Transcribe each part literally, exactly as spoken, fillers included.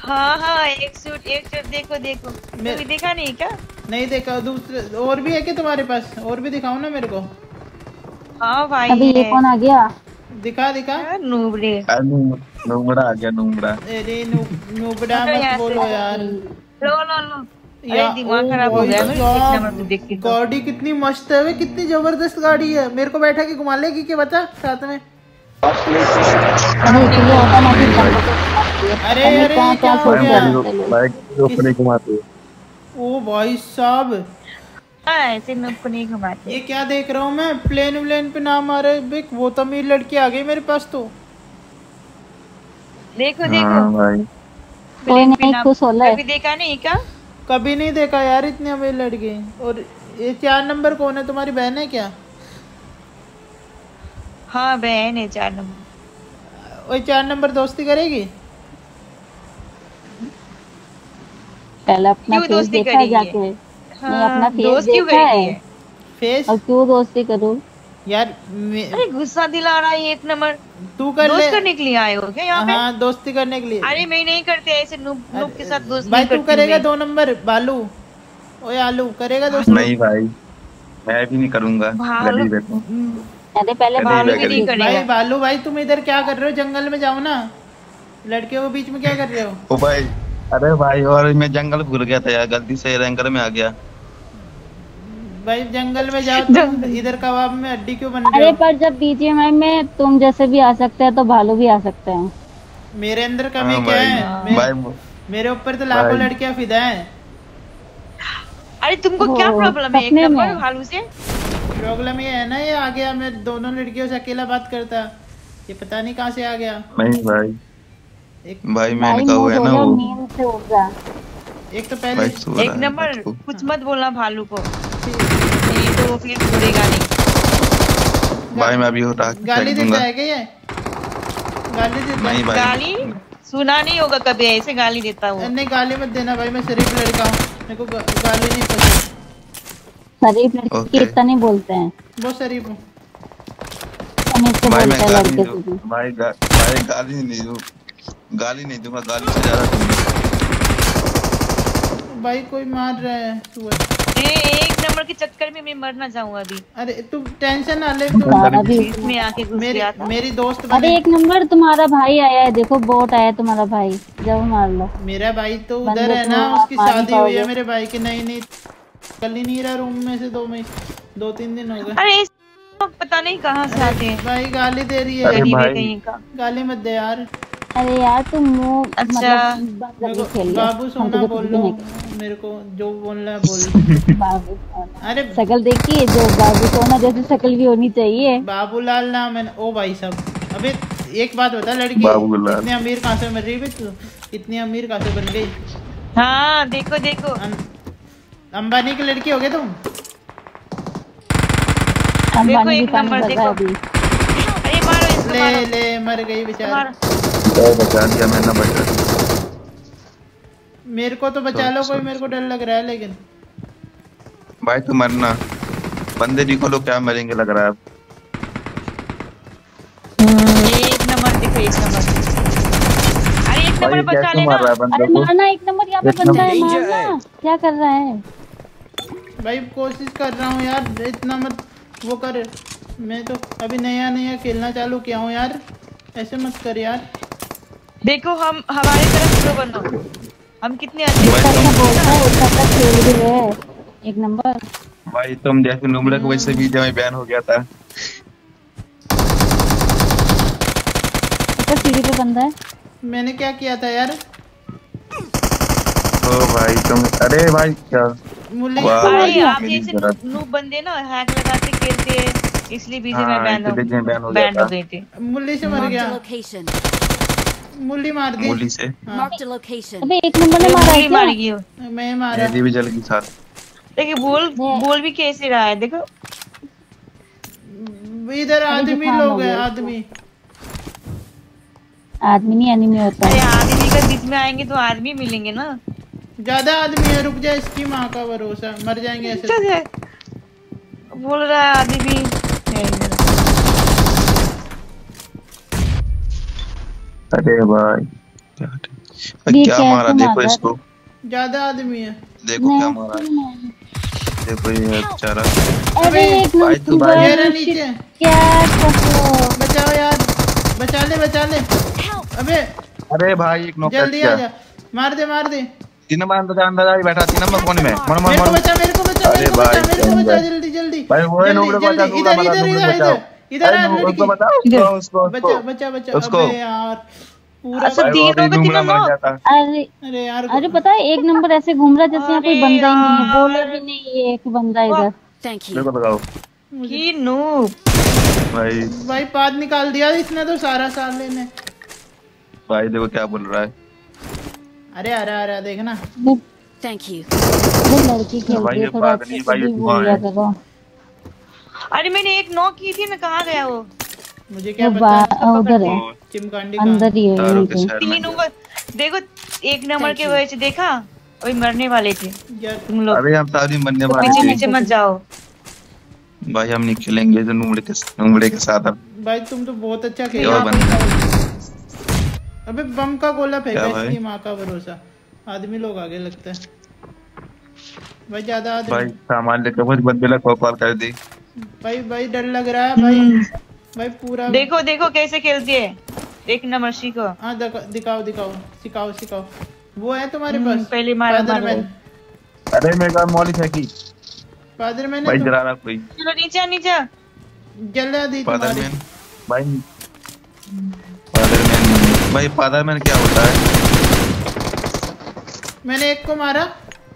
हाँ हाँ, एक सूट एक सूट देखो देखो। मैं- कभी देखा नहीं क्या? नहीं देखा। दूसरे और भी है क्या तुम्हारे पास? और भी दिखाओ ना मेरे को। हाँ भाई अभी ये है। कौन आ गया? दिखा दिखा। हाँ, नूबड़े। आ, नू- नूबड़ा आ गया नूबड़ा। अरे नु, नुबड़ा हटो मत यहाँ से। बोलो यार। लो लो लो। या अरे ओ दिमाग खराब हो भाई गया मेरे एक नंबर को देख के साहब, तो। गाड़ी कितनी मस्त है वे, कितनी जबरदस्त गाड़ी है। मेरे को बैठा के घुमा लेगी क्या बता साथ में? अरे तो ये ऑटोमेटिक बंद हो अरे अरे अरे क्या ये क्या क्या हो भाई सोच गया? रहे मेरी हैं? बाइक रोकने घुमाते। ओ भाई साहब, हाँ, ऐसे नूब को नहीं घुमाते। ये क्या देख रहा हूँ मैं? प्लेन व्लेन पे नाम आ रहा है बे, वो तो मेरी लड़की आ गई मेरे पास तो। देखो देखो। हाँ भाई कोई प्लेन पे नहीं, नाम- खुश हो ले। कभी देखा नहीं क्या? कभी नहीं देखा यार इतनी अमीर लड़की। और ये चार नंबर कौन है? तुम्हारी बहन है क्या? हाँ बहन है चार नंबर। वही चार नंबर दोस्ती करेगी? पहले अपना क्यों फेस दोस्ती देखा है करेगी? जाके? नहीं, हाँ, अपना फेस दोस्त क्यों देखा करेगी है? है? फेस और क्यों दोस्ती करूं? यार मे- अरे गुस्सा दिला रहा है एक नंबर। तू कर ले। दोस्त करने के लिए आए हो क्या यहाँ पे? हाँ दोस्ती करने के लिए। अरे मैं नहीं करते ऐसे नूब नूब के साथ दोस्त भाई नहीं तू करती करेगा मैं। दो नंबर? बालू ओए आलू करेगा दोस्ती? नहीं भाई मैं भी नहीं करूंगा। भालू- गली बैठो। हम्म, अरे पहले कभी भालू मैं भी नहीं करी। करेगा। भाई बालू भाई तुम इधर क्या कर रहे हो? जंगल में जाओ ना, लड़कियों के बीच में क्या कर रहे हो? ओ भाई अरे भाई और मैं जंगल भूल गया था यार, गलती से रैंकर में आ गया। भाई जंगल में जाओ तुम, इधर कबाब में हड्डी क्यों बन रहे अरे हो? पर जब बीजीएमआई में तुम जैसे भी आ सकते हैं तो भालू भी आ सकते हैं। मेरे अंदर कमी हाँ क्या भाई, है? मे- भाई मेरे ऊपर तो लाखों भाई। लड़कियां फिदा हैं। अरे तुमको वो क्या प्रॉब्लम है एक सपने नंबर में। भालू से? प्रॉब्लम ये है ना, ये आ गया, मैं दोनों लड़कियों से अकेला बात करता, ये पता नहीं कहाँ से आ गया। नहीं भाई एक भाई भाई मैंने कहा मुंह है धो ना लो, वो नींद से उठ जा। एक तो पहले भाई सो रहा एक है नंबर रात को। कुछ मत बोलना भालू को, नहीं तो वो फिर छोड़ेगा नहीं। भाई मैं अभी उठा के गाली फेंक देता दूंगा। है क्या ये? गाली देता नहीं है? भाई गाली सुना नहीं होगा कभी ऐसे गाली देता वो। नहीं गाली मत देना भाई, मैं शरीफ लड़का हूँ, मेरे को गा- गाली नहीं पसंद। शरीफ लड़के ओके। इतना नहीं बोलते हैं, बहुत शरीफ हूँ। तमीज से भाई मैं बोलते हैं गाली लड़के नहीं से भी। दूं- भाई गा, भाई गाली नहीं दूं गाली नहीं दूंगा, गाली से ज्यादा दूंगा। भाई कोई मार रहा है तू। ए, एक नंबर के चक्कर में मैं मर ना जाऊं अभी। अरे तू टेंशन ना ले, तू तुम्हारा भी। इसमें आके घुस मेरी गया था। मेरी दोस्त अरे बने। एक नंबर तुम्हारा भाई आया है, देखो बोट आया है तुम्हारा भाई, जब मार लो। मेरा भाई तो बंदे उधर है को ना, आप उसकी मार नहीं शादी हुई है पाओगे। मेरे भाई की। नहीं नहीं कल ही नहीं रहा रूम में से, दो में दो तीन दिन हो गए। अरे इस लोग पता नहीं कहाँ से आते हैं। भाई गाली दे रही अरे है, गरीब है भाई। कहीं का। गाली मत दे यार। अरे यार तुम मुंह अच्छा। मतलब बंद मेरे करके को खेल लो। बाबू हम सोना तुझे बोल कुछ भी लो, नहीं मेरे को जो बोलना है बोल। बाबू अरे शक्ल देखिए, जो बाबू सोना जैसी शक्ल भी होनी चाहिए। बाबूलाल नाम है। ओ भाई साहब, अबे एक बात बता, लड़की बाबूलाल। इतनी अमीर कहाँ से मर रही है तू? इतनी अमीर कहाँ से बन गई? हाँ देखो देखो। अं- अंबानी की लड़की हो गए तुम? अंबानी भी एक पानी नंबर भर रहा है देखो। अभी। अरे मारो इसको ले मारो। ले मर गई बेचारा। मारो। ओ, बचा दिया मैंने बचा दिया। मेरे को तो बचा लो कोई, मेरे को डर लग रहा है लेकिन। भाई तू मरना, बंदे देखो लोग क्या मरेंगे लग रहा है अब। एक नंबर देखो एक नंबर। अरे एक भाई नंबर बचा कैसे लेना। मार रहा है बंदे अरे को? मारना, एक नंबर यहाँ पे एक बंदा है, नंबर। मारना। क्या कर रहा है? भाई कोशिश कर रहा हूँ यार, इतना मत वो कर। मैं तो अभी नया नया खेलना चालू किया हूँ यार, ऐसे मत कर यार। देखो हम हमारी तरफ प्रो बनो, हम कितने अच्छे भाई ऐसा तुम बोलता है, उसका तो खेल भी है एक नंबर। भाई तुम जैसे नुमड़े को वैसे भी में बैन हो गया था। ऊपर सीढ़ी पे बंदा है। मैंने क्या किया था यार? ओ भाई तुम, अरे भाई क्या मुल्ली वाह। अरे आप मेरी जैसे जरूरत। नूब बंदे ना हैक लगा के खेलते हैं, इसलिए बीजे में हाँ, बैन हो इसलिए ban हो बैन गया हो था। गए थे। मुल्ली से मर Marked गया, a location. मुल्ली मार दी। मूली से हाँ, Marked a location. अबे एक नंबर ने वो मारा है गोली क्या? मार गई। मैं मारा। मेरी भी जल की साथ। देखिए बोल बोल भी कैसे रहा है देखो। इधर आदमी जुकाम हो लोग हैं, गया। आदमी। आदमी नहीं एनिमी होता अरे है। आदमी का बीच में आएंगे तो आदमी मिलेंगे ना। ज्यादा आदमी है, रुक जा, इसकी माँ का भरोसा, मर जाएंगे ऐसे। अच्छा है। बोल रहा है आदमी। अरे भाई क्या भाई ये क्या कैसे मारा, देखो मारा? इसको, ज्यादा आदमी है। देखो क्या मारा है। नहीं, देखो ये बेचारा। अरे एक भाई तू नंबर भाई- ये रहा नीचे। क्या कहो। बचाओ यार, बचा ले बचा ले। अबे अरे भाई एक नौकर जल्दी आ जा, मार दे मार दे। तीन नंबर अंदर अंदर आ बैठा, तीन नंबर कोने में मर मर मेरे को मर। बचा मेरे को बचा अरे मेरे को बचा भाई, मेरे को बचा, भाई। जल्दी जल्दी भाई वो है जल्दी, नूबड़े को जल्दी, बचा, इधर नूबड़ा इधर बचा, इधर नूबड़े इधर इधर आ अरे लड़की। उसको बता, उसको उसको बचा उसको बचा बचा। उसको। अबे यार पूरा अच्छा, भाई वो तीनों अभी पे नूबड़ा तीनों मर नौ। जाता। अरे अरे यार अरे पता है एक नंबर ऐसे घूम रहा जैसे यहाँ कोई अरे बंदा ही नहीं है, यार। बोले भी नहीं ये एक बंदा इधर। मेरे को लगाओ की नूब। भाई। भाई पाद निकाल दिया इसने तो सारा साल लेने। भाई देखो क्या बोल रहा है। अरे आ रहा आ रहा देखना। Thank you. वो लड़की खेल भाई रही है, ये थोड़ा बात अच्छे नहीं, से भाई भी ये बोल लिया धुआं है। करो। अरे मैंने एक नॉक की थी ना, कहाँ गया वो? मुझे क्या वो पता बा- उधर है, चिमकांडी अंदर ही है तारों यहीं के पे। शहर में। तीन नंबर देखो, एक नंबर Thank के you. वजह से देखा, वही मरने वाले थे यार तुम लोग। अरे हम सारी मरने तो वाले पीछे थे पीछे मत जाओ। भाई, हम नहीं खेलेंगे जो नूबड़े के नूबड़े के साथ अब। भाई तुम तो बहुत अच्छा और खेला। बंदे। अबे बम का गोला फेंका क्या भाई? इसकी माँ का भरोसा। आदमी लोग आगे लगता है भाई, ज्यादा भाई आदमी। सामान लेकर कुछ बंदे लग कॉल कर दी। भाई भाई डर लग रहा है भाई। भाई पूरा देखो देखो कैसे खेलती है, देखना मर्सी को। हाँ दिखा- दिखाओ दिखाओ, सिखाओ सिखाओ। वो है तुम्हारे हम्म, पास पहले मारा फादरमैन? अरे मेरे का मौली फेंकी फादरमैन भाई, है जरा रहा कोई चलो नीचे नीचे। तुम? जला दी तुम्हारी। फादरमैन भाई, फादरमैन भाई, फादरमैन क्या होता है? मैंने एक को मारा।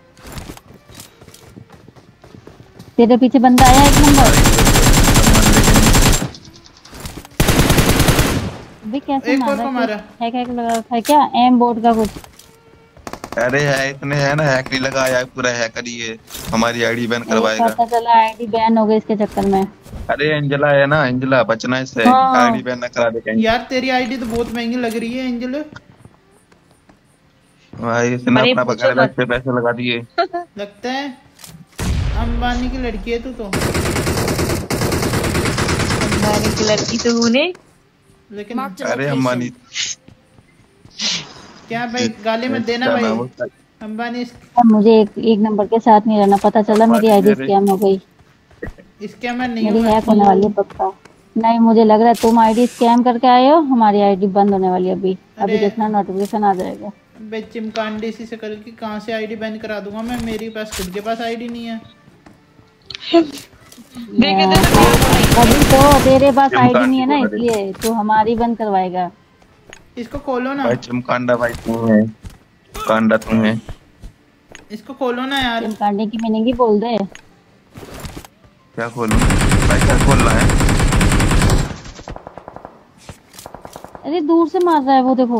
तेरे पीछे बंदा आया एक नंबर। अबे कैसे एक और मारा? को मारा। हैक हैक लगा रखा है क्या एम बोर्ड का कुछ? अरे है इतने है ना, हैक नहीं लगाया, पूरा हैकर ही है, हमारी आईडी बैन एक करवाएगा। पता चला आईडी बैन हो गई इसके चक्कर में। अरे एंजला है ना, एंजला बचना इससे, हाँ। आईडी बैन ना करा दे कहीं। यार तेरी आईडी तो बहुत महंगी लग रही है एंजल। भाई इसने अरे अपना पूछो बकायदा मत। इस पे पैसे लगा दिए। लगता है अंबानी की लड़की है तू तो। अंबानी की लड़की तो हूँ नहीं। लेकिन Marked a अरे अम्बानी location. क्या भाई गाली मत देना क्या भाई। नाम उसका? अंबानी अब मुझे एक एक नंबर के साथ नहीं रहना, पता चला मेरी आईडी स्कैम हो गई। स्कैमर नहीं मेरी हूँ हैक होने वाली है पक्का। नहीं मुझे लग रहा है तुम आईडी स्कैम करके आए हो, हमारी आईडी बंद होने वाली है अभी। अभी अरे। देखना नोटिफिकेशन आ जाएगा। बे चिमकांडी सी से करके कहाँ से आईडी बैन करा दूंगा मैं। मेरे पास खुद के पास आईडी नहीं है। देखे तो अभी तो तेरे पास तुम आईडी नहीं है ना, कांटी बोल रहे इसलिए तो हमारी बंद करवाएगा। इसको खोलो ना, भाई चिमकांडा भाई तू है, कांडा तू है। इसको खोलो ना यार। तुम कांडे की मीनिंग ही बोल दे। क्या खोलूं भाई, क्या खोल रहा है? अरे दूर से मार रहा है वो, देखो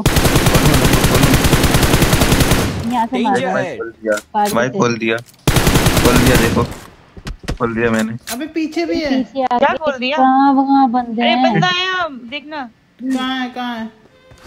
यहाँ से मार रहा है। भाई खोल दिया, पारी भाई से। खोल दिया, खोल दिया, देखो खोल दिया मैंने। अबे पीछे भी है। पीछे आ क्या गए। खोल दिया? कहाँ वहाँ बंदे अरे हैं। बंदा आया, देखना। कहाँ है कहाँ है?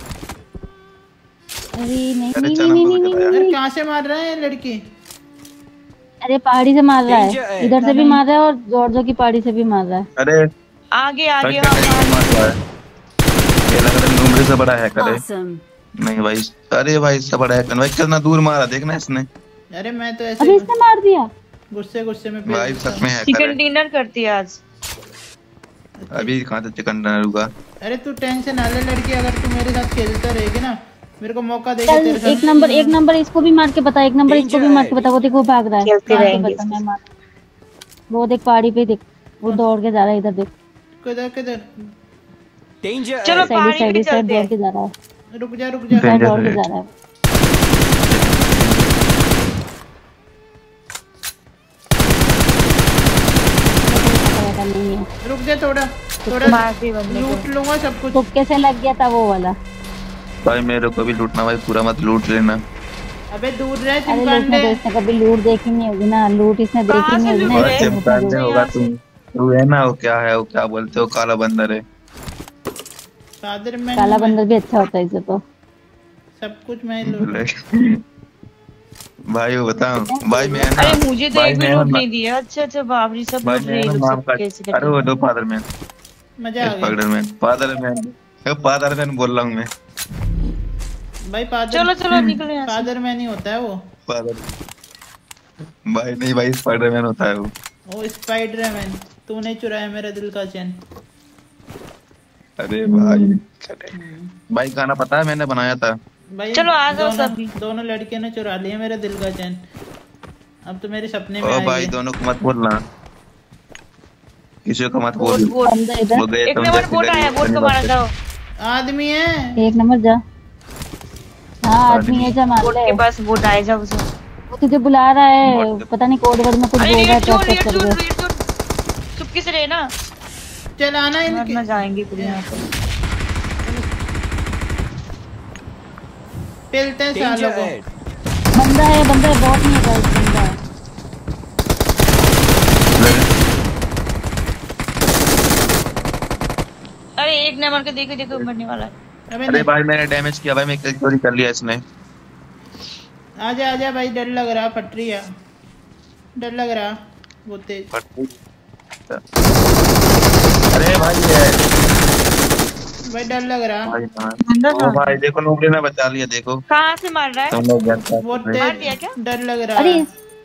अरे नहीं अरे नहीं चलो, नहीं तो नहीं मुझे नहीं अरे नहीं। कहाँ से मार रहा है ये लड़की? अरे पहाड़ी से मार रहा Danger है, है। इधर से भी मार रहा है और जॉर्जो की पहाड़ी से भी मार रहा है। अरे आगे आगे भाई, क्या हाँ, मार रहा है? ये लग रहा है नूबड़े से बड़ा हैकर है। Awesome. नहीं भाई, अरे भाई इससे बड़ा हैकर भाई, कितना दूर मारा देखना इसने। अरे मैं तो अरे ऐसे इसने मार दिया। गुस्से गुस्से में भाई फेंक सच में देता हैकर चिकन है। डिनर करती है आज। अभी कहाँ से चिकन डिनर होगा? हूँ। अरे तू टेंशन ना ले लड़की, अगर तू मेरे साथ खेलता रहेगी ना, मेरे को मौका देगी चल तेरे साथ। एक नंबर एक नंबर इसको भी मार के बता, एक नंबर इसको भी मार के बता। वो देखो भाग रहा है। खेलते मार के रहेंगे बता, मैं मार। वो देख पहाड़ी पे, देख वो दौड़ के जा रहा है, इधर देख किधर किधर? Danger. चलो साइड पहाड़ी साइड पे साइड चलते दौड़ हैं। के जा रहा है, रुक जा रुक जा। साइड Danger दौड़ के है। जा रहा है। पता लगा नहीं है। रुक जा थोड़ा थोड़ा, मारती बंदे को। लूट लूंगा सब कुछ। तुक्के से लग गया था वो वाला। भाई मेरे को भी लूटना भाई, पूरा मत लूट लेना। अबे दूर रहे अरे लूटने चिमकांडे। तो इसने कभी लूट देखी नहीं होगी ना, लूट इसने देखी कहाँ नहीं से होगी लूट ना। रहे? इसलिए चिमकांडे बता रही हूँ। होगा तुम, तू है ना, वो क्या है, वो क्या बोलते हो, काला बंदर है। फादर मैं काला बंदर भी अच्छा होता है इसे तो। सब कुछ मैं ही लूट। भाई वो बताओ भाई, मैं है ना, अरे मुझे तो भाई एक भी मैं लूट ना- नहीं दिया। अच्छा अच्छा बाबरी सब भाई लूट मैं रही ना लोग नाम सब का, कैसे अरे वो दो फादर मैन, मजा आ गया। Father man, father man, father man बोल रहा हूँ मैं। भाई पादर चलो चलो निकलो यहाँ से। पादर में नहीं होता है वो पागल। भाई नहीं भाई, स्पाइडरमैन होता है वो। वो स्पाइडरमैन। तूने चुराया मेरा दिल का चैन। अरे भाई भाई खाना पता है मैंने बनाया था। भाई चलो आ जाओ दोनों सभी। दोनों लड़के ने चुरा लिया मेरा दिल का चैन। अब तो मेरे सपने में ओ भाई आएंगे। दोनों को मत बोलना, किसी को मत बोट बोल। बोट बंदा इधर वो गए एक तुम नंबर जैसे बोट आया, गरीब बोट को मारा जाओ। आदमी है। एक नंबर जा। हाँ आदमी है, जा मार बोट ले। के पास बोट आए जाओ उसे। वो तुझे बुला रहा है, पता नहीं कोड वर्ड में कुछ अरे बोल रहा है रीड तो जोन रीड कर जोन दे। Red zone. चुपके से रहना, चलाना मरना इनके। जाएंगे फिर यहाँ पे। पेलते हैं Danger सालों को। ahead. बंदा है, बंदा है, बहुत नहीं है गाइस, बंदा है। अरे एक नंबर के देखो देखो मरने वाला है। अबे अरे नहीं। भाई मैंने डैमेज किया भाई, मैं चोरी कर लिया इसने। आजा आजा भाई, डर लग रहा फटरी है। डर लग रहा वो तेज। अरे भाई ये भाई डर लग रहा। भाई हाँ। बंदा ओ कहाँ भाई देखो नूबड़े ने बचा लिया, देखो कहाँ से मार रहा है? तुम लोग जानते वो हैं। मार दिया तेज क्या? डर लग रहा। अरे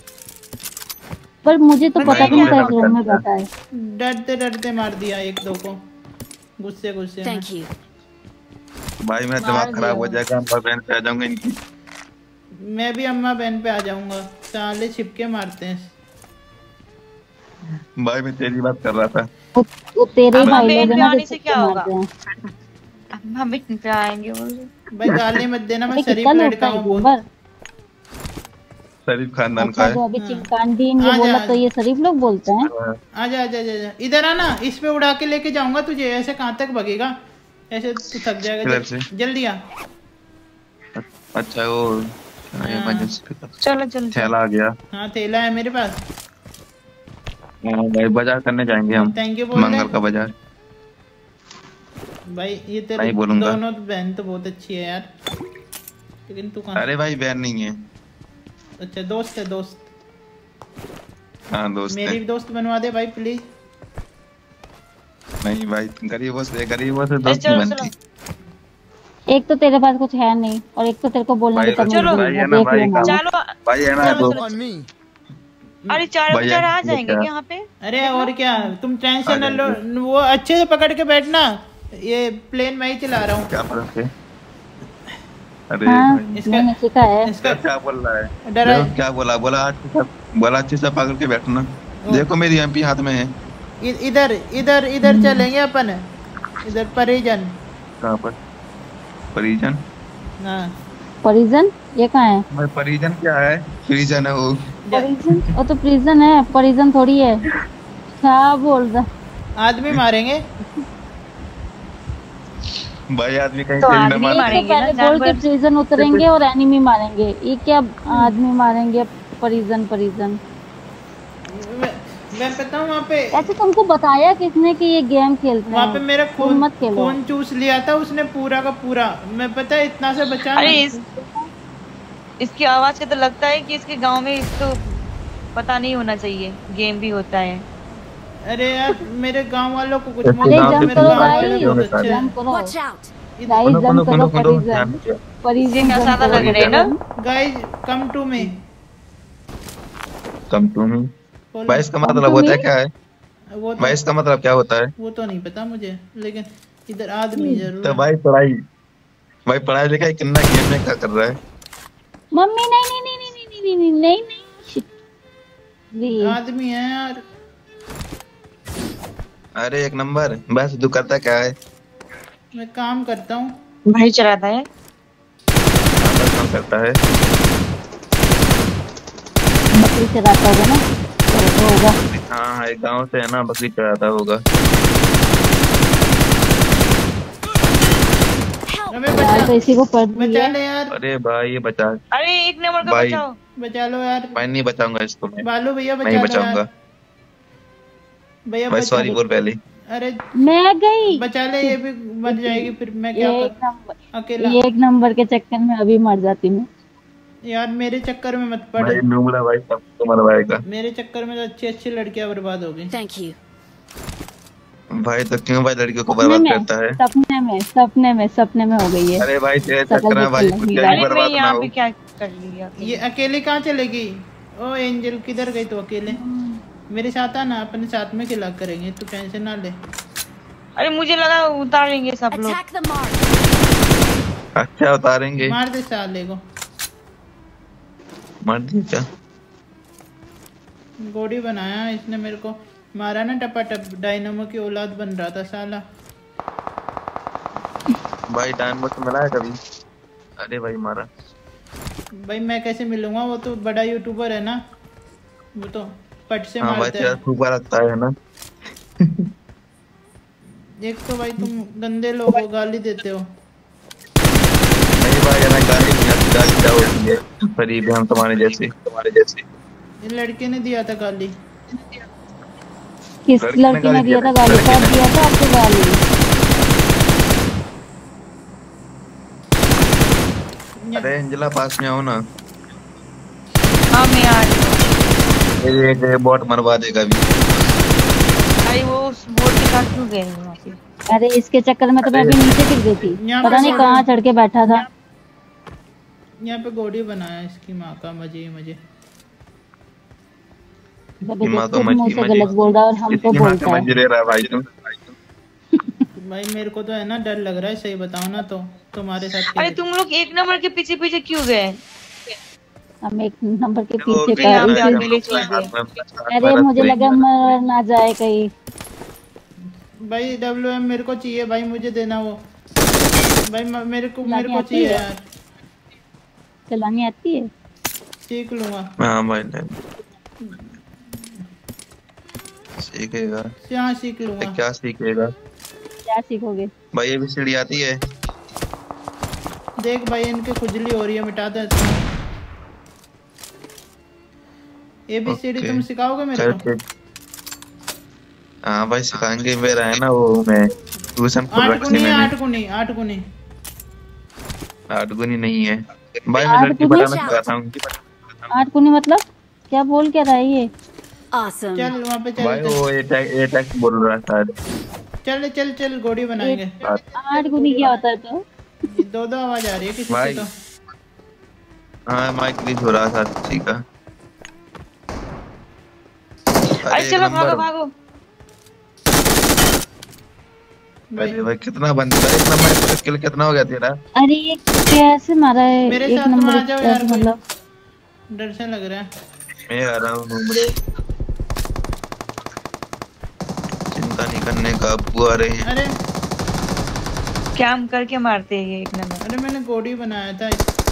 पर मुझे तो भाई, पता भी नहीं था भाई, इस रूम में बैठा है। डरते डरते मार दिया एक दो को, गुस्से गुस्से में। Thank you. भाई मेरा मार दिमाग खराब हो दिया। जाएगा, हम बहन पे आ जाऊंगा इनकी। मैं भी अम्मा बहन पे आ जाऊंगा। साले छिपके मारते हैं। भाई मैं तेरी बात कर रहा था। वो, वो तेरे अब भाई हमें लोग है ना आने जो से सबके क्या होगा? मारते हैं। अब हम इतने पे आएंगे बोल रहे। भाई गाली मत देना, मैं अबे शरीफ कितना लड़का लूटता है हूँ बहुत। गोबर। शरीफ खानदान का अच्छा है। जो अभी चिमकांडीन ये आजा, बोला आजा। तो ये शरीफ लोग बोलते हैं। आजा आजा आजा आजा। इधर आना, इस पे उड़ा के लेके जाऊंगा तुझे। ऐसे कहाँ तक भगेगा? ऐसे तू थक जाएगा। किधर जल- से? जल्दी आ। अच्छा वो इमरजेंसी पे कर। चलो चलो चलो। थैला आ गया। हाँ थैला है मेरे पास। हाँ भाई बाजार करने जाएंगे हम, थैंक यू बोल रहे मंगल का बाजार। भाई ये तेरे नहीं बोलूंगा। दोनों बहन तो बहुत अच्छी है यार, लेकिन तू कहाँ? अरे भाई बहन नहीं है। अच्छा दोस्त है, दोस्त। हाँ दोस्त मेरी है। भी दोस्त बनवा दे भाई प्लीज। नहीं भाई गरीबों से गरीबों से दोस्त चलो, नहीं चलो। बनती। एक तो तेरे पास कुछ है नहीं और एक तो तेरे को बोलने भाई की तमीज चलो। नहीं भाई है, है ना देख भाई लेना। का- चलो भाई है ना चलो, तो चलो। On me. अरे चार भैया, चार आ ये जाएंगे क्या? क्या यहाँ पे? अरे और क्या, तुम टेंशन आ न लो। वो अच्छे से पकड़ के बैठना। ये प्लेन मैं ही चला रहा हूँ। क्या पता थे? अरे हाँ भाई इसका मैंने सीखा है। इसका क्या बोल रहा है? डरा। देखो क्या बोला बोला अच्छे से बोला अच्छे से पकड़ के बैठना। देखो मेरी एमपी हाथ में है। इ- इधर इधर इधर चलेंगे अपन। इधर परिजन। कहाँ पर? परिजन? हाँ परिजन ये कहाँ है? भाई परिजन क्या है? परिजन है वो। परिजन वो तो प्रिजन है, परिजन थोड़ी है। क्या बोल रहा? आदमी मारेंगे। भाई आदमी कहीं तो तेल में आदमी मार एक तो मारेंगे पहले ना, बोल के जानवर। प्रिजन उतरेंगे और एनिमी मारेंगे, ये क्या आदमी मारेंगे? परिजन परिजन मैं, मैं पता हूँ वहाँ पे ऐसे तुमको बताया किसने कि ये गेम खेलते वहाँ पे हैं? मेरा तुम खून मत खेलो। खून चूस लिया था उसने पूरा का पूरा। मैं पता है इतना से बचा। अरे इस इसकी आवाज से तो लगता है कि इसके गांव में इसको पता नहीं होना चाहिए गेम भी होता है। अरे यार मेरे गांव वालों को कुछ अरे मत अरे बोलो, जंप मेरे करो गाँव वाले गाइस, बहुत गाइस, अच्छे हैं। जंप करो Watch out. गाइस, खुदो, जंप खुदो, करो खुदो, खुदो, ध्यान परिजन दो। परिजन ये क्या जंप ज्यादा करो लग रहे हैं ना? Guys come to me. Come to me. भाई इसका मतलब होता है क्या है? वो तो भाई इसका मतलब क्या होता है? वो तो नहीं पता मुझे, लेकिन इधर आदमी जरूर तो है। भाई पढ़ाई भाई पढ़ाई लिखाई कितना गेम में क्या कर रहा है? मम्मी नहीं नहीं नहीं नहीं नहीं नहीं नहीं नहीं नहीं Shit. जी आदमी है यार। अरे एक नंबर। बस तू करता क्या है? मैं काम करता हूँ। भाई चलाता है। बस काम करता है। बकरी चराता होगा ना, तो तो होगा। हाँ एक गांव से है ना, बकरी चराता होगा। हमें यार बचा तो इसी को पढ़ बचा दिया। ले यार। अरे भाई ये बचा। अरे एक नंबर का भाई। बचाओ। बचा लो यार। मैं नहीं बचाऊंगा इसको। मैं बालू भैया बचा नहीं लो बचाऊंगा यार। भैया भाई। बचा सॉरी बोल पहले। अरे मैं गई बचा ले, ये भी मर जाएगी फिर मैं क्या एक कर नंबर अकेला। एक नंबर के चक्कर में अभी मर जाती मैं। यार मेरे चक्कर में मत पड़। भाई नूबड़ा भाई सबको मरवाएगा। मेरे चक्कर में तो अच्छी अच्छी लड़कियां बर्बाद हो गई। Thank you. भाई तो क्यों भाई लड़कियों को सपने बर्बाद में करता है? सपने में सपने में सपने में हो गई है। अरे भाई तेरे शकल चक्कर में देख भाई के कुछ लगी भी बात। अरे मैं बर्बाद ना यहाँ हो। पे क्या कर लिया? ये अकेले कहाँ चलेगी? ओ एंजल किधर गई तू अकेले? मेरे साथ आना, अपने साथ में खिला करेंगे, तू टेंशन ना ले। अरे मुझे लगा उतारेंगे सब लोग। Attack the mark. अच्छा उतारेंगे। मार दे साले को। मार दिया क्या? गोड़ी बनाया इसने, मेरे को मारा ना टपाटप, डायनामो की औलाद बन रहा था साला। भाई डायनामो से मिला है कभी? अरे भाई मारा। भाई मैं कैसे मिलूंगा? वो तो बड़ा यूट्यूबर है ना, वो तो पट से हाँ भाई मारता तेरा है। खूब लगता है ना। एक तो भाई तुम गंदे लोग हो, गाली देते हो। नहीं भाई हमें गाली नहीं आती, गाली क्या होती है? गरीब है हम तुम्हारे जैसे तुम्हारे जैसे। ये लड़के ने दिया था गाली। किस लड़की ने लड़की ने गाली दिया दिया था गाली? लड़की कब ने। दिया था आपको गाली? अरे अंजला पास में आओ ना। हाँ मैं आ रही हूँ। मेरे एक बॉट मरवा देगा भी। अरे वो उस बोर्ड के साथ क्यों गए वहाँ पे? अरे इसके चक्कर में तो मैं अभी नीचे गिर गई थी, यहाँ पता पे नहीं छोड़ कहाँ दो। चढ़ के बैठा था। यहाँ पे गोड़ी बनाया इसकी माँ का, मजे ही मजे। जब इसकी ये माँ का खुद मुंह मजी से मजी। गलत बोल रहा है और हमको इसकी माँ बोलता का है। मजी ले रहा है भाई तुम। भाई मेरे को तो है ना डर लग रहा है, सही बताओ ना, तो तुम्हारे साथ अरे खेल। तुम लोग एक नंबर के पीछे पीछे क्यों गए? हम एक नंबर के वो पीछे भी का यहाँ पे इसी। अकेले छोड़ दिए। अरे मुझे लगा मर ना जाए कहीं। भाई डब्ल्यू एम मेरे को चाहिए भाई, मुझे देना वो। भाई म- मेरे को मेरे चलानी को आती चाहिए है? यार, चलानी आती है? सीख लूंगा। हाँ भाई ले। सीखेगा? यहाँ सीख लूंगा। क्या सीखेगा? क्या सीखोगे? भाई ये भी सीढ़ी आती है। देख भाई इनकी खुजली हो रही है, मिटा दे तू। A B C D okay. तुम सिखाओगे मेरे चल को? ठीक। हाँ भाई सिखाएंगे, मेरा है ना वो मैं ट्यूशन खुद आठ रखी गुनी मैंने। आठ गुनी आठ गुनी आठ गुनी नहीं है भाई, मैं आठ लड़की गुनी? बताना सिखाता हूँ। आठ कुनी मतलब क्या बोल क्या रहा है ये? Awesome. चल वहाँ पे भाई चल वो ए टैग ए टैग बोल रहा है शायद। चल चल चल गोड़ी बनाएंगे। आठ गुनी क्या होता है तो? ये दो दो आवाज आ रही है किसी भाई। की तो। हाँ माइक ग्लिच हो रहा था किसी का। अरे एक चलो भागो नंबर। भागो। भाई अरे भाई कितना बंद था, एक नंबर का किल कितना हो गया तेरा? अरे ये कैसे मारा है? मेरे एक साथ तुम नंबर आ जाओ यार, कैसे कोई मतलब? डर से लग रहा है। मैं आ रहा हूँ नूबड़े। चिंता नहीं करने का, अब्बू आ रहे हैं। अरे कैम करके मारते हैं ये एक नंबर। अरे मैंने गोड़ी बनाया था।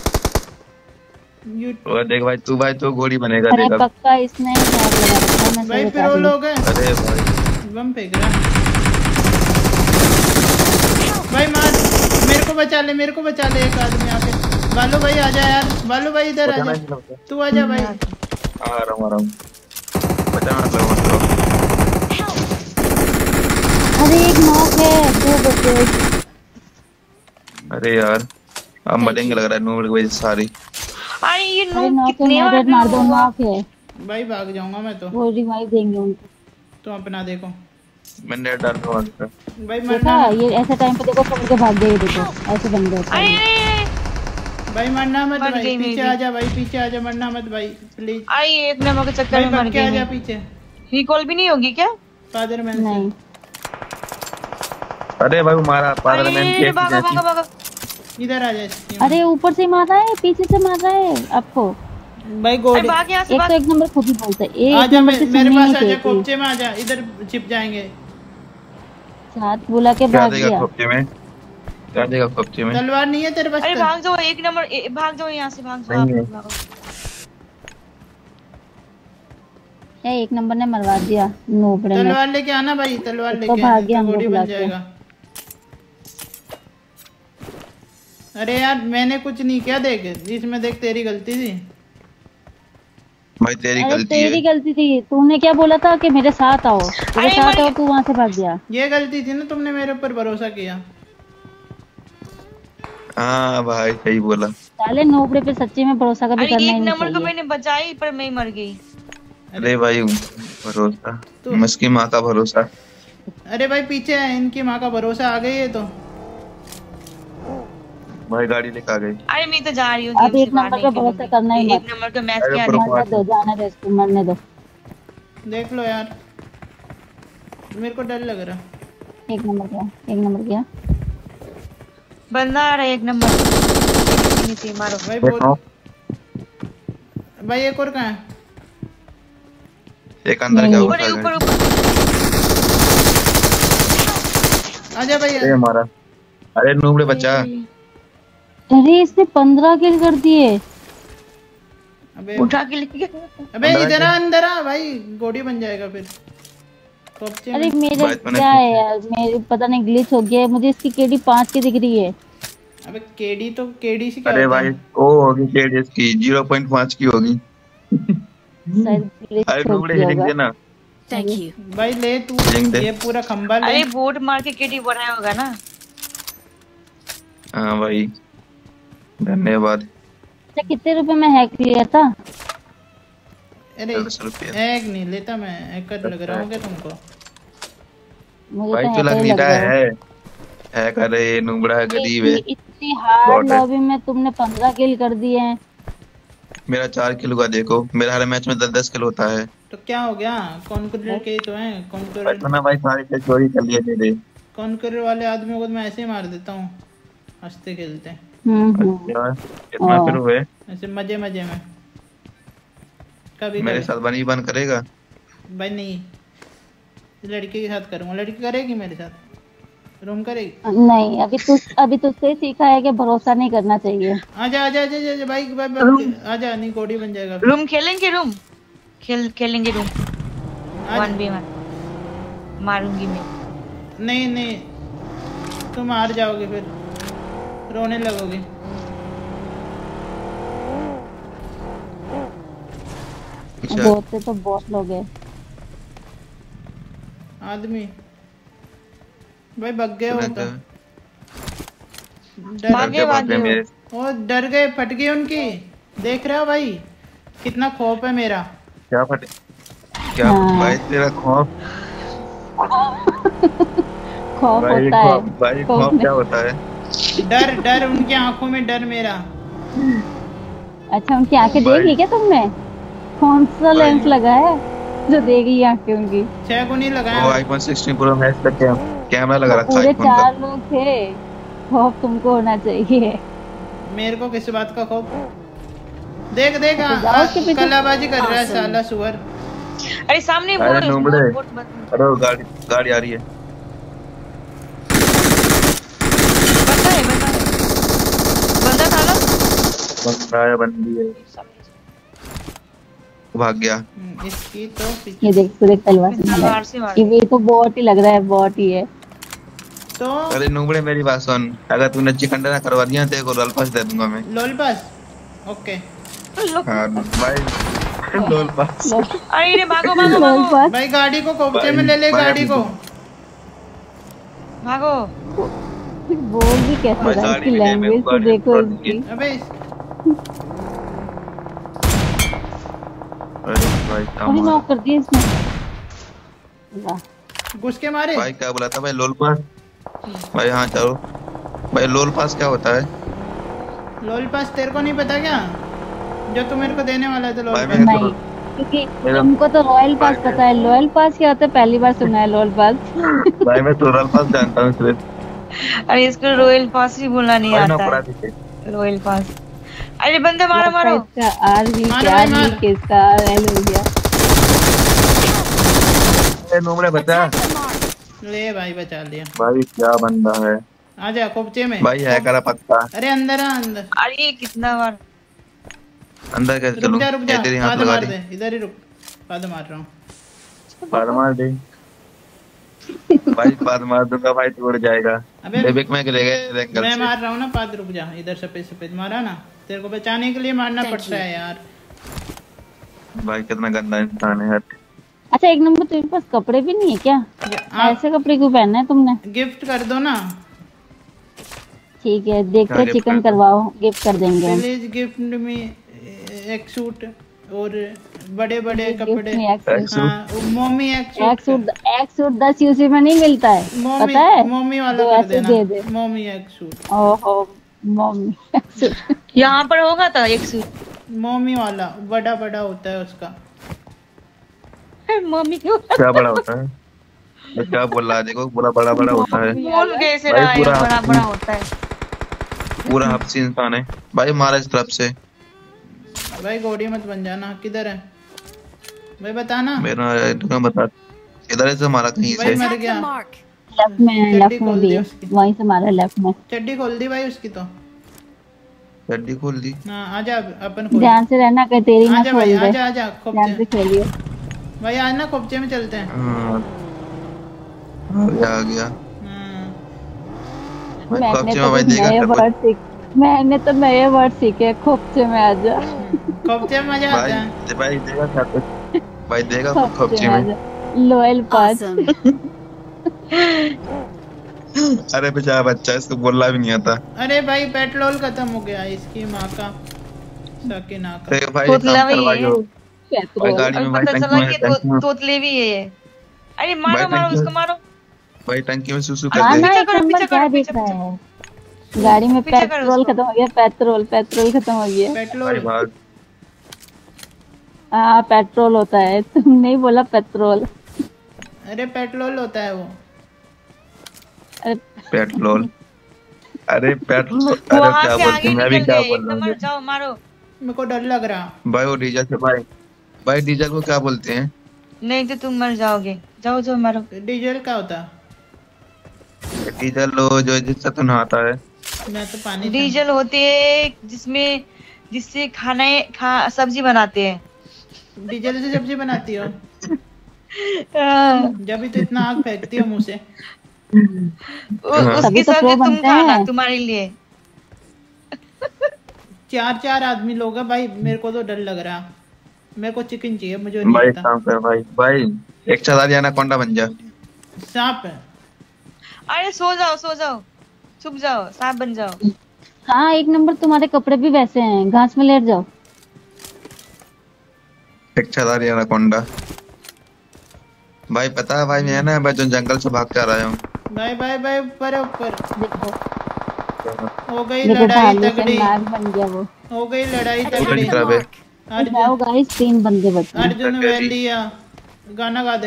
यू और देख भाई तू भाई तो घोड़ी बनेगा अरे देख अब। पक्का इसने हैक लगा रखा है, मैं भाई सही फिर बता वो रही हूँ। लोग हैं, अरे भाई बम फेंक रहा है। भाई मार, मेरे को बचा ले, मेरे को बचा ले एक आदमी आके। बालू भाई आ जा यार, बालू भाई इधर आ जा, तू आ जा भाई। आ रहा हूँ आ रहा हूँ। बचा मत लो मत लो। अरे एक नॉक है, दो बचे। अरे यार अब मरेंगे लग रहा है नूबड़े की वजह से सारी। अरे ये अरे नूब नॉक है, कितने बार मेरे मार दो, हुआ? नॉक है। भाई भाग जाऊंगा मैं तो, वो रिवाइव देंगे उनको। तो अपना देखो। मैंने नेट डाल रहा हूँ। भाई देखा मरना, ये ऐसे टाइम पे देखो पकड़ के भाग गए, देखो ऐसे बन गए। अरे अरे, अरे भाई मरना मत मर भाई, गई पीछे मेरी। आ जा भाई, पीछे आ जा, मरना मत भाई प्लीज। अरे ये एक नंबर के चक्कर भाई में मर भाग के आ गई जा मैं। पीछे, रिकॉल भी नहीं होगी क्या? फादर मैन से। नहीं अरे भाई वो मारा पागल मैन अरे के भागो भागो जैसी। भागो। इधर आ जा इसकी। अरे ऊपर से मार रहा है, पीछे से मार रहा है आपको। भाई अरे गोड़ी भाग यहाँ से एक भाग। तो एक नंबर खुद ही बोलता है, आ एक जा, नंबर से मे- मेरे सुननी पास नहीं आ जा, चाहिए। कोपचे में आ जा, इधर छिप जाएंगे। साथ बुला के क्या भाग देगा गया। खोपचे में? क्या देगा खोपचे में? तलवार नहीं है तेरे पास? अरे तल- भाग जाओ एक नंबर, ए, भाग जाओ यहाँ से, भाग जाओ आप नहीं है। लोग भागो। ए, एक नंबर ने मरवा दिया नोबड़े में। तलवार लेके आना भाई, तलवार तो लेके भाग आना, गया तो हम गोली लोग बन बुला के। जाएगा। अरे यार मैंने कुछ नहीं किया, देख इसमें देख तेरी गलती थी। भाई तेरी अरे गलती तेरी है। गलती थी, तूने क्या बोला था कि मेरे साथ आओ, मेरे अरे साथ मर आओ, तू वहां से भाग गया। ये गलती थी ना, तुमने मेरे ऊपर भरोसा किया। हाँ भाई सही बोला। साले नोबड़े पे सच्ची में भरोसा कभी अरे करना एक ही नहीं नंबर को चाहिए। मैंने बचाई पर मैं ही मर गई। अरे भाई भरोसा तो- मस्की माँ का भरोसा। अरे भाई पीछे है, इनकी माँ का भरोसा आ गई है तो। भाई गाड़ी लेके आ गई। अरे मैं तो जा रही हूँ अब गेम से एक बाहर नंबर नहीं पे भरोसा खेलूंगी। करना ही एक मत। नंबर का मैच अरे क्या प्रो- नहीं। मरने दो, जाने दो इसको, मरने दो। देख लो यार, मेरे को डर लग रहा। एक नंबर क्या, एक नंबर क्या। बंदा आ रहा है एक नंबर नीचे, मारो। भाई देखो बोल भाई, एक और कहाँ है? एक अंदर नहीं, क्या नहीं। हुआ ऊपर था ऊपर गाड़ी। ऊपर। आजा भाई। अरे हमारा, अरे नूबड़े बच्चा। अरे इसने पंद्रह किल कर दिए। अबे उठा के लेके गया। अबे अंदर आ इधर गया। आ, अंदर आ भाई, गोडी बन जाएगा फिर। पबजी अरे में मेरा बात मैंने क्या है पूछी। यार, मेरे पता नहीं ग्लिच हो गया है, मुझे इसकी केडी पाँच की दिख रही है। अबे केडी तो केडी से क्या अरे होता भाई है? ओ होगी केडीएस की जीरो पॉइंट पाँच की होगी। शायद ग्लिच अरे हो नूबड़े गया हिलिंग होगा। देना। Thank अरे, you. भाई ले तू हिलिंग दे। ये पूरा खंबा ले। अरे बोट मार के केटी बढ़ाया होगा ना। हाँ भाई धन्यवाद। अच्छा कितने रुपए में हैक लिया था? अरे दस रुपया। एक नहीं लेता मैं, एक कर लग रहा हूँ क्या तुमको? मुझे भाई तो तो हैकर लग ही नहीं लग रहा रहा है। है। है कर ये नूबड़ा है, गरीब है। इतनी इतनी हार्ड बॉट है। लॉबी में तुमने पंद्रह किल कर दिए हैं। मेरा चार किलो का देखो, मेरा हर मैच में दस दस किलो होता है। तो क्या हो गया? कॉन्करर के तो हैं, भाई कॉन्करर तो ना भाई सारी चीज़ चोरी कर लिए मेरे। कॉन्करर वाले आदमियों को तो मैं ऐसे ही मार देता हूँ, हंसते खेलते हम्म हम्म। अच्छा कितना हाँ। फिर हुए। ऐसे मजे मजे में। कभी मेरे कभी साथ बनी बन करेगा। भाई नहीं, लड़की के साथ करूँगा। लड़की करेगी मेरे साथ, रूम करेगी। नहीं, अभी तू अभी तुझसे ही सीखा है कि भरोसा नहीं करना चाहिए। आजा आजा आजा आजा भाई भाई भाई, आजा, नहीं गोडी बन जाएगा फिर। रूम खेलेंगे, रूम खेल खेलेंगे रूम। आजा। वन बी वन मारूंगी मैं। नहीं नहीं, तुम हार जाओगे फिर, रोने लगोगे। अच्छा बहुत से तो बहुत लोग हैं। आदमी भाई भग गए हो तुरंत तो। भागे, डर भागे भागे हो। मेरे। वो डर गए, फट गई उनकी। देख रहे हो भाई कितना खौफ है मेरा। क्या फटे क्या हाँ। भाई तेरा खौफ। खौफ भाई होता है। खौफ भाई खौफ खौफ नहीं। क्या होता है। डर डर उनकी आंखों में डर मेरा। अच्छा उनकी आंखें भाई- देखी क्या तुमने? कौन सा भाई- लेंस लगा है जो देगी आंखें उनकी? छह को नहीं वो लगाया। आईफोन सिक्सटीन प्रो मैक्स का कैम, कैमरा लगा वो रखा है पूरे आईफोन का। चार लोग थे। खौफ तुमको होना चाहिए। मेरे को किस बात का खौफ? देख देख अच्छा, आ- जाओ आ- उसके पीछे। कलाबाजी कर रहा है Awesome. साला सुअर। अरे सामने अरे बोट नूबड़े। बोट बोट बंद- अरे वो गाड़ी गाड़ी आ रही है। बंदा है, बंदा है। बंदा था ना। बंदा है बंदी है। वो भाग गया। हम्म, इसकी तो पीछे ये देख तू देख तलवार से तलवार मारा से मार है। ये तो बॉट ही लग रहा है, बॉट ही है। तो अरे नूबड़े मेरी बात सुन, अगर तूने चिकन डिनर करवा दिया तो एक और पास दे दूंगा मैं। लोल पास। ओके हाँ भाई लोल पास। लो, अरे रे, भागो भागो लोल भागो पास। भाई गाड़ी को कोपचे भाई, में ले ले, भाई, गाड़ी को। भागो। बोल भी कैसे भाई, रहा है, गाड़ी इसकी भी ले, लैंग्वेज मेरे तो को देखो गाड़ी इसकी। अबे इस- अरे भाई अरे कमाल। नॉक कर दिया इसने। वाह। घुस के मारे। भाई क्या बोला था भाई लोल पास। भाई हाँ चलो भाई लोल पास क्या होता है। लोल पास तेरे को नहीं पता क्या, जो तू मेरे को देने वाला था लोल भाई पास। मैं- नहीं, क्योंकि मेरा- तुमको तो रॉयल पास भाई- पता है। लॉयल पास क्या होता है पहली बार सुना है। Loyal pass. भाई मैं तो लोल पास जानता हूँ सिर्फ। अरे इसको रॉयल पास ही बोलना नहीं भाई ना आता पड़ा है। पीछे। Royal pass. अरे बंदा मारो मारो। इसका आर भी मार क्या भाई, भी मार। किसका आर एल हो गया। ए नूबड़े बचा। ले भाई बचा लिया। भाई क्या बंदा है। आजा कोपचे में। भाई है करा पक्का। अरे अंदर आ अंदर। अरे कितना बार। अंदर कैसे रुक चलूं। जा रुक जा, ए, तेरी हाथ पाद लगा मार दी। दे, इधर ही रुक। पाद मार रहा हूँ। पाद मार दे। भाई पाद मार दूंगा भाई टूट जाएगा। अबे बेबिक में गिरेगा एंगल मैं से। मार रहा हूँ ना, पाद रुक जा। इधर सफेद सफेद मारा ना, तेरे को बचाने के लिए मारना Thank पड़ता you. है यार। भाई कितना गंदा इंसान है हट। अच्छा एक नंबर तुम्हारे पास कपड़े भी नहीं है क्या? ये आप ऐसे कपड़े क्यों पहनना है तुमने? गिफ्ट कर दो ना ठीक है देखते क्या हैं, gift चिकन कर दूं? करवाओ, गिफ्ट कर देंगे हम। प्लीज गिफ्ट में एक सूट और बड़े बड़े कपड़े। एक हाँ मोमी एक सूट एक सूट दस यूसी में नहीं मिलता है, मोमी पता है? मोमी वाला तो कर ऐसे देना, दे दे। मोमी एक सूट। ओहो मम्मी एक सूट यहाँ पर होगा तो एक सूट मोमी वाला बड़ा बड़ा होता है उसका। मम्मी क्यों क्या बड़ा होता है? मैं क्या बोल रहा है? देखो पूरा बड़ा बड़ा होता है बोल कैसे भाई, रहा है? पूरा बड़ा बड़ा होता है। पूरा हफ्सी इंसान है भाई, मारा इस तरफ से। भाई गोड़ी मत बन जाना। किधर है भाई बताना। मेरा तुम बता इधर से मारा कहीं भाई से। मर Attack the गया। mark. लेफ्ट में चड्डी लेफ्ट में खोल भी दी है, उसकी। वहीं से मारा लेफ्ट में। चड्डी खोल दी भाई उसकी तो। चड्डी खोल दी। हाँ आजा अपन खोल। ध्यान से रहना कि तेरी ना आजा खोल भाई दे। आजा आजा ध्यान से खोपचे। खेलियो। भाई आज ना खोपचे में चलते हैं। हाँ, आ गया आ गया हाँ। भाई। मैंने कब्जे तो में भाई कुछ देगा नए सब वर्ड सीख मैंने तो नए वर्ड सीखे, खोपचे में आजा। खोपचे में मजा आता भाई। है। भाई देगा क्या कुछ? भाई देगा कुछ खोपचे कब्जे में में? आजा। Loyal pass. Awesome. अरे बेचारा बच्चा, इसको बोलना भी नहीं आता। अरे भाई पेट्रोल खत्म हो गया इसकी माँ का सकीना का। तो भाई तोतला काम भी करवाइयो है। भाई पेट्रोल गाड़ी और में, भाई पता टंकी चला में कि टंकी में तो, तोतले भी है ये। अरे मारो भाई मारो टंकी उसको में मारो। भाई टंकी में सुसु हाँ कर ना दे। एक करो, नंबर पीछे क्या करो, देख पीछे, रहा है? गाड़ी में पीछे करो पेट्रोल उसको। खत्म हो गया, पेट्रोल पेट्रोल खत्म हो गया। भाई पेट्रोल भाग। हाँ पेट्रोल होता है, तुम नहीं बोला पेट्रोल। अरे पेट्रोल होता है वो। अरे पेट्रोल। अरे पेट्रोल। अरे वहां क्या से बोलते आगे हैं, मैं भी निकल क्या गए। बोल एक रहा नंबर हूँ। जाओ मारो। मेरे को डर लग रहा। भाई वो डीजल से भाई भाई डीजल को क्या बोलते हैं? नहीं तो तुम मर जाओगे। जाओ जाओ मारो। डीजल क्या होता? डीजल लो जो जिससे तो नहाता है। मैं तो पानी से- डीजल होते है जिसमें जिससे खाना खा सब्जी बनाते हैं। डीजल से सब्जी बनाती हो? हाँ। जब भी तो इतना आग फेंकती हो मुंह से। उ- हाँ। उसकी तभी तो सब्जी प्रो तुम बनते खाना, हैं। तुम्हारे लिए। चार चार आदमी लोग हैं भाई, मेरे को तो डर लग रहा। मेरे को चिकन चाहिए, मुझे नहीं भाई एक पता। काम कर भाई भाई एक चला एनाकोंडा बन जा। सांप है। अरे सो जाओ सो जाओ, छुप जाओ, सांप बन जाओ। हाँ एक नंबर, तुम्हारे कपड़े भी वैसे हैं, घास में लेट जाओ। एक चला एनाकोंडा। भाई पता है भाई, मैं ना मैं जो जंगल से भाग कर आया हूँ। भाई भाई भाई ऊपर है, ऊपर देखो हो गई देखो लड़ाई भालू से तगड़ी। नाग बन गया वो। हो गई लड़ाई Attack तगड़ी। the तरफ है। mark. जाओ अर्जुन गाइस, तीन बंदे बचे हैं। अर्जुन तगड़ी। वैलिया गाना गा दे।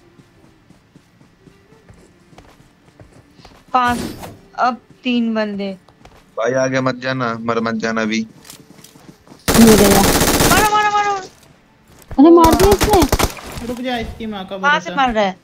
पांच, अब तीन बंदे। भाई आगे मत जाना, मर मत जाना अभी। ये गया। मारो मारो मारो। अरे मार दिया इसने। रुक जा, इसकी माँ का कहाँ से भरोसा। मार रहा है?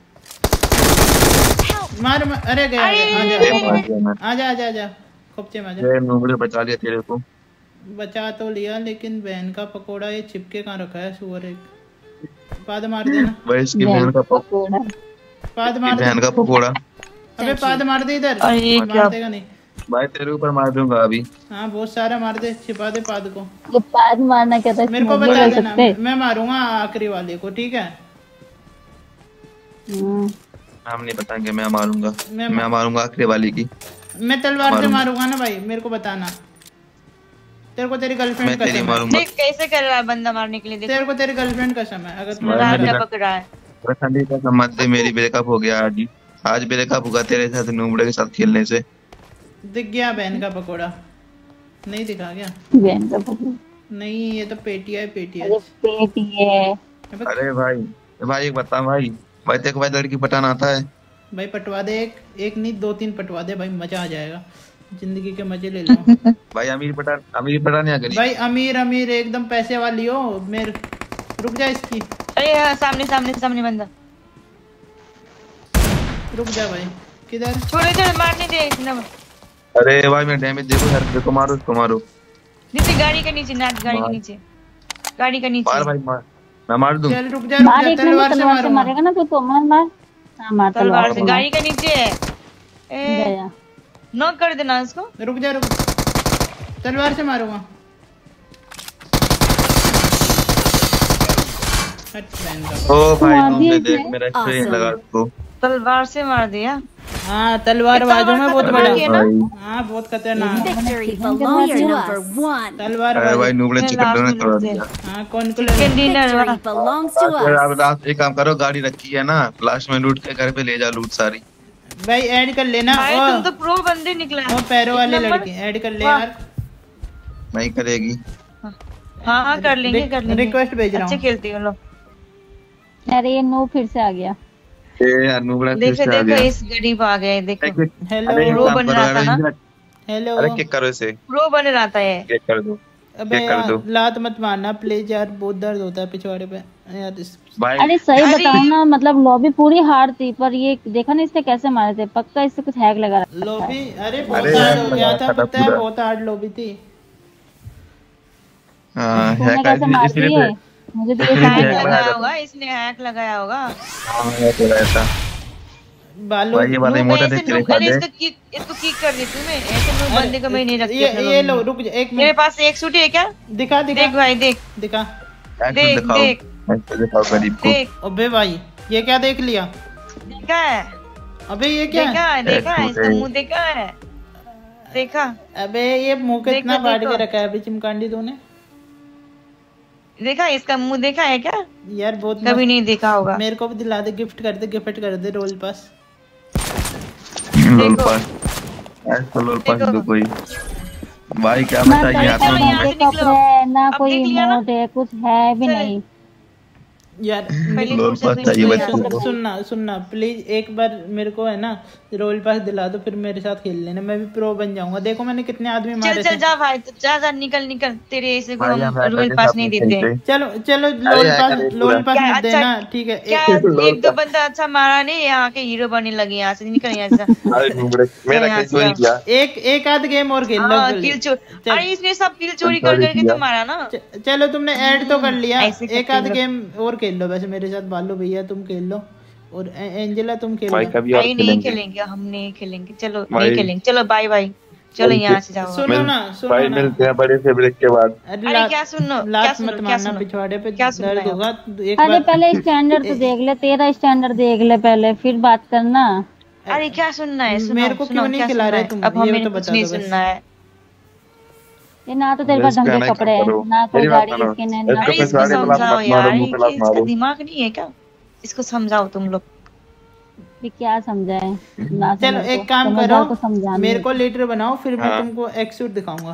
मार मार- अरे गया अरे, आजा ए, भाग जाना। आजा आजा आजा खोपचे में आजा। ये नूबड़े बचा लिया तेरे को। बचा तो लिया, लेकिन बहन का पकोड़ा ये चिपके कहाँ रखा है सुअर एक। पाद मार देना, भाई इसकी बहन बहन का प- पकोड़ा। पाद इसकी मार दे। बहन का पकोड़ा। अबे पाद मार दे इधर। अरे ये क्या? मार देगा नहीं। भाई तेरे ऊपर मार दूंगा अभी। हाँ बहुत सारा मार दे, छिपा दे पाद को। ये पाद मारना क्या था, मेरे को इसमें बता बोल देना, सकते। मैं मारूंगा आखिरी वाले को, ठीक है? हम्म, नाम नहीं बताएंगे, मैं मारूंगा। मैं मैं मारूंगा आखिरी वाली की। मैं तलवार से मारूंगा। मारूंगा ना भाई, मेरे को बताना। तेरे को तेरी गर्लफ्रेंड मैं तेरी कसम है। मारूंगा। देख कैसे कर रहा है बंदा मारने के लिए। देखो तेरे को तेरी गर्लफ्रेंड कसम है, अगर मैं- रात मेरी- का पकड़ा है। अरे ठंडी का समझ दे, मेरी ब्रेकअप हो गया आज ही। आज ब्रेकअप होगा तेरे साथ नूबड़े के साथ खेलने से। दिख गया बहन का पकोड़ा? नहीं दिखा गया? बहन का पकोड़ा। नहीं ये तो पेटिया है, पेटिया। अरे पेट ये अबे अरे भाई भाई एक बता भाई भाई तेरे को भाई लड़की पटाना आता है? भाई पटवा दे, एक एक नहीं दो तीन पटवा दे भाई, मजा आ जाएगा, जिंदगी के मजे ले लो। भाई अमीर पटा अमीर पटाने आ गई। भाई अमीर अमीर एकदम पैसे वाली हो मेरे। रुक जा इसकी, अरे हाँ, सामने सामने सामने बंदा। रुक जा भाई। किधर? छोड़े छोड़े, मारने दे एक नंबर। अरे भाई मैं डैमेज देखो यार, देखो मारो उसको मारो। नीचे गाड़ी के नीचे, नाच गाड़ी के मार। नीचे, गाड़ी के मार नीचे। भाई मार, मैं मार दूं। चल रुक जा रुक मार, जा, एक नंबर तलवार से तलवार से मारूंगा। मारेगा ना तो तो मार मार। हाँ मार तलवार तलवार से से गाड़ी के नीचे है। ए, गया। नॉक कर देना इसको। रुक जा रुक, तलवार से मारूंगा। हट बहन का। ओ भाई मार दिया तुमने इसने। देख मेरा स्प्रे Awesome. लगा उसको। तलवार से मार दिया। हाँ तलवार इतना बाजू में बड़ा बहुत खतरनाक बड़ा। है ना। हाँ बहुत खतरनाक। Victory belongs to number one. तलवार अरे भाई बाजू। नुबड़े मैं चिकन लास्ट ने में तोड़ लूट दिया। हाँ कौन को chicken dinner Victory belongs to फिर आप us. लास्ट एक काम करो, गाड़ी रखी है ना, लास्ट में लूट के घर पे ले जा लूट सारी। भाई ऐड कर लेना। भाई ओ, तुम तो प्रो बंदे निकला वो पैरों एक वाले नंबर। लड़के ऐड कर ले वाह। यार। नहीं करेगी। हाँ हाँ कर लेंगे कर लेंगे। रिक्वेस्ट भेज रहा अच्छे हूँ। खेलती हो लोग। अरे ये नो फिर से आ गया। ए यार नुबड़ा फिर देखो से आ देखो गया। इस गरीब आ गए देखो। हेलो अरे एक प्रो काम बन करो, रहा था अरे ना। Engine- hello. अरे किक करो इसे, प्रो बन रहा था ये। किक कर दो, अबे किक कर दो। यार लात मत मारना प्लीज यार, बहुत दर्द होता है पिछवाड़े पे यार। इस- भाई अरे सही अरे बताओ ना, मतलब लॉबी पूरी हार्ड थी पर ये देखा ना इसने कैसे मारे थे, पक्का इससे कुछ हैक लगा रखा है। लॉबी अरे बहुत अरे हार्ड यार, हो गया था, लगा था पता है पूरा। बहुत हार्ड लॉबी थी। हाँ, तूने हैक कैसे मार इसलिए दी तो है? मुझे तो ये इसलिए समझ तो नहीं हैक आ हैक रहा। लगाया होगा इसने हैक लगाया होगा। हाँ, हैक लगाया था। बालू भाई ये वाला नूब इमोट ऐसे देख के नूब दिखा अरे दे। इसको किक इसको किक कर दी तुम्हें ऐसे नूब बंदे को मैं नहीं रखती ये अपने ये lobby लो में। रुक जा, एक मेरे मिनट पास एक सूट है क्या? दिखा दिखा देख भाई देख दिखा। हैक देख, दिखाओ, देख। हैक दिखाओ गरीब को। देख अबे भाई ये क्या देख लिया? देखा है अबे ये क्या देखा है? है देखा है एक इसका सूट है। मुंह देखा है देखा अबे ये मुंह के इतना देखो, फाड़ देखो। के रखा है अभी चिमकांडी तूने। देखा इसका मुंह देखा है क्या? यार बहुत कभी मस्त। नहीं देखा होगा। मेरे को भी दिला दे, गिफ्ट कर दे, गिफ्ट कर दे रोल पास। लोल देखो। पास, ऐसा लोल पास देखो। दो कोई। भाई क्या ना बताइए पैसा हाथ में यहाँ ना से कपड़े निकलो। है, ना अब कोई देख लिया ना? इमोट है, कुछ है भी चल। नहीं। यार पहले लोल फुर्सत पास में चाहिए निकलो बच्चों यहाँ को। से। सुनना सुनना प्लीज एक बार मेरे को है ना रोल पास दिला दो, फिर मेरे साथ खेल लेना, मैं भी प्रो बन जाऊंगा। देखो मैंने कितने आदमी चल मारे चल थे। जा भाई तो जा जा निकल निकल तेरे ऐसे को भाई हम हम हैकर रोयल के पास साथ नहीं नहीं देते। खेलते। चलो चलो अरे लोल यार, पास अरे लोल पूरा- पास क्या मत अच्छा- देना ठीक है। क्या एक- लोल एक दो पास। बंदा अच्छा मारा नहीं यहाँ के हीरो बनने लगे यहाँ से निकल यहाँ से। अरे नुबड़े, मेरा यहाँ कहीं से चोरी जाओ। किया। एक एक आध गेम और खेल लो हाँ जल्दी। किल चोर चल। अरे इसने सब किल चोरी कर चोरी करके किया। तो मारा ना। च- चलो तुमने ऐड तो कर लिया, ऐसे एक करते आध लोग। गेम और खेल लो वैसे मेरे साथ। बालू भैया तुम खेल लो और ए- एंजेला तुम खेल भाई लो। कभी और भाई नहीं खेलेंगे। खेलेंगे हम नहीं खेलेंगे चलो भाई- नहीं खेलेंगे चलो बाय बाय चलो भाई यहाँ से जाओ। सुनो मिल- ना सुनो भाई ना। मिलते हैं बड़े से ब्रेक के बाद। अरे अरे लात- क्या सुनो क्या लात सुनो मत क्या मारना सुनो पिछवाड़े पे, क्या सुन दर्द रहे हो? होगा। एक अरे बार पहले स्टैंडर्ड तो देख ले, तेरा स्टैंडर्ड देख ले पहले, फिर बात करना। अरे क्या सुनना है सुनो, मेरे को सुनो, क्यों नहीं क्या खिला सुनना रहे है? तुम? अब ये हमें तो कुछ बता नहीं दो बस। सुनना है। ये ना तो तेरे पास बस ढंग कहना के ही कपड़े करो। हैं, ना कोई मेरी बात गाड़ी मानो। स्किन है, इसको ना अरे पे इसको सारे बलात समझाओ मत यार मारो, मुंह ये पे कि लात इसका मारो। दिमाग नहीं है क्या? इसको समझाओ तुम लोग। भी क्या समझाए ना चलो समझ एक को। काम समझदार को करो, समझाना मेरे है। को लीडर बनाओ, फिर मैं हाँ। तुमको एक सूट दिखाऊंगा।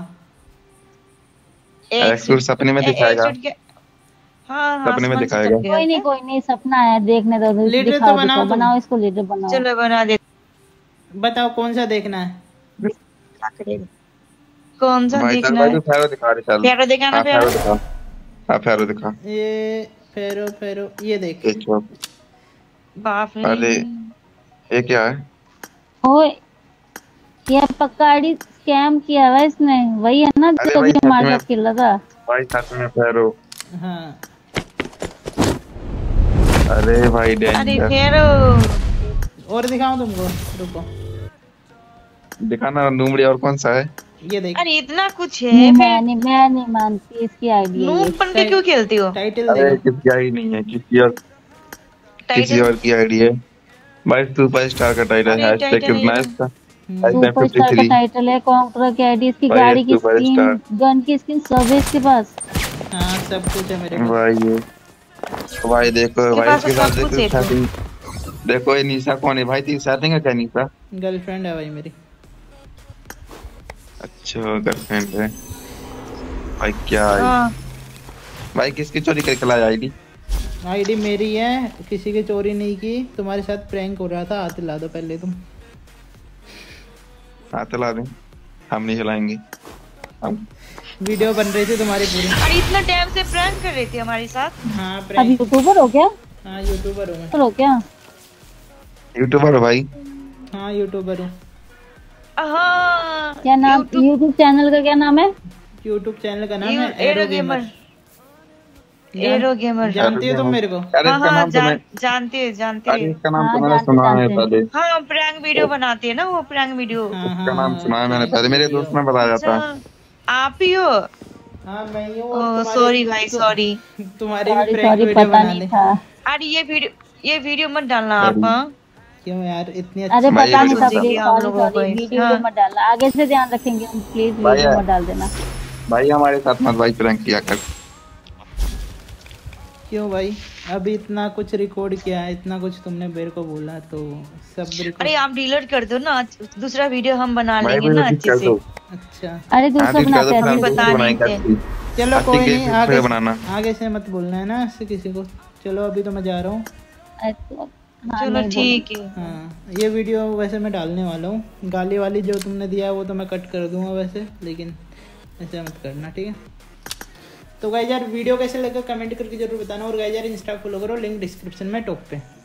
एक सूट सपने में ए- एक दिखाएगा। सूट के हाँ हाँ सपने में आसमान से दिखाएगा। टप गया कोई नहीं क्या? कोई नहीं, सपना है, देखने दो। लीडर तो दिखाओ बनाओ दिखाओ, तुम। बनाओ इसको लीडर बनाओ। चलो बना दे। बताओ कौन सा देखना है? कौन सा भाई चल देखना भाई है? तू फैरो दिखा रहे चल। प्यारो देखा ना हाँ प्यारो। फैरो दिखा। हाँ फैरो दिखा। ये फेरो फेरो ये देख। ये चौक। बाप रे अरे ये क्या है? ओए ये पक्का आईडी स्कैम किया हुआ इसने, वही है ना अरे जो भाई अभी सच हमारे में- साथ खेल रहा था। भाई सच में फैरो। हाँ अरे भाई अरे डेंजर। फेरो और दिखाऊं तुमको, रुको दिखाना नूमड़ी और कौन सा है? ये देख। अरे इतना कुछ नहीं, है मैं नहीं मैं नहीं मानती इसकी आईडी है ये। नूब बन के क्यों खेलती हो? टाइटल अरे देखो। किसी आई नहीं है, किसी और किसी टाइटल और की आईडी है। भाई सुपर स्टार का टाइटल अरे है, हैशटैग टाइटल कितना है है। इसका? हम्म, हैशटैग सुपरस्टार का फिफ्टी थ्री। टाइटल है, कॉन्ट्रा की आईडी, इसकी भाई, गाड़ी की सुपरस्टार। स्किन, गन की स्किन सब है इसके पास। हाँ सब कुछ है मेरे पास। भाई ये भाई देखो इसके भाई पास इसके तो साथ सब कुछ देखो है तो। सेटिंग। देखो ये निशा कौन है भाई? तेरी सेटिंग है क्या निशा? गर्लफ्रेंड है भाई मेरी। अच्छा गर्लफ्रेंड है भाई। क्या है हाँ भाई? किसकी चोरी करके लाया आईडी? आईडी मेरी है, किसी की चोरी नहीं की। तुम्हारे साथ प्रैंक हो रहा था, हाथ ला दो पहले तुम। हाँ तो ला दें, हम नहीं चलाएंगे हम। वीडियो बन रही थी तुम्हारी पूरी। अरे इतना टाइम से प्रैंक कर रही थी हमारे साथ। हाँ अब प्रैंक। यूट्यूबर हो क्या? हाँ यूट्यूबर हूँ मैं। हो क्या? यूट्यूबर हो भाई? हाँ यूट्यूबर हूँ। हाँ क्या नाम YouTube- यूट्यूब चैनल का क्या नाम है? यूट्यूब चैनल का नाम यू- है arrow arrow gamer gamer. Arrow gamer जानती हो तुम मेरे को? अरे हाँ इसका हाँ नाम तो मैं जान, जानती है जानती अरे है। इसका नाम हाँ, तो मैंने जानते- सुना है जानते। पहले। हाँ प्रैंक वीडियो बनाती है ना वो प्रैंक वीडियो। हाँ इसका नाम सुना है मैंने पहले, मेरे दोस्त ने बताया था। अच्छा आप ही हो? हाँ मैं ही हूँ। ओह और तुम्हारी- सॉरी भाई तु- सॉरी। तुम्हारी भी सॉरी प्रैंक सॉरी वीडियो पता बना नहीं ले। था। अरे ये वीडियो ये वीडियो मत डालना आप। हाँ क्यों यार इतनी अरे अच्छी भाई, पता ये नहीं बता सब दो। प्लीज हम सॉरी लोगों को सॉरी ही। वीडियो हाँ। मत डालना, आगे से ध्यान रखेंगे हम, प्लीज भाई वीडियो मत डाल देना। भाई हमारे साथ मत भाई प्रैंक किया कर। क्यों भाई अभी इतना कुछ रिकॉर्ड किया है, इतना कुछ तुमने मेरे को बोला तो सब अरे रिकॉर्ड। आप डिलीट कर दो ना, दूसरा वीडियो हम बना भाई लेंगे मुझे ना ठीक अच्छे कर से। दो। अच्छा अरे हाँ दूसरा ठीक कर बनाते दो, हैं फिर हम अच्छे बता से। दूसरे नहीं बनाएंगे थे। अच्छी। चलो अच्छी कोई गेम नहीं, फिर आगे बनाना। आगे से मत बोलना है ना इससे किसी को। चलो अभी तो मैं जा रहा हूँ। अच्छा, हाँ चलो नहीं बोलेंगे। ठीक है। हाँ ये वीडियो वैसे मैं डालने वाला हूँ, गाली वाली जो तुमने दिया है वो तो मैं कट कर दूंगा वैसे, लेकिन ऐसे मत करना ठीक है। तो गाइस यार वीडियो कैसे लगा कमेंट करके जरूर बताना, और गाइस यार इंस्टा फॉलो करो, लिंक डिस्क्रिप्शन में टॉप पे।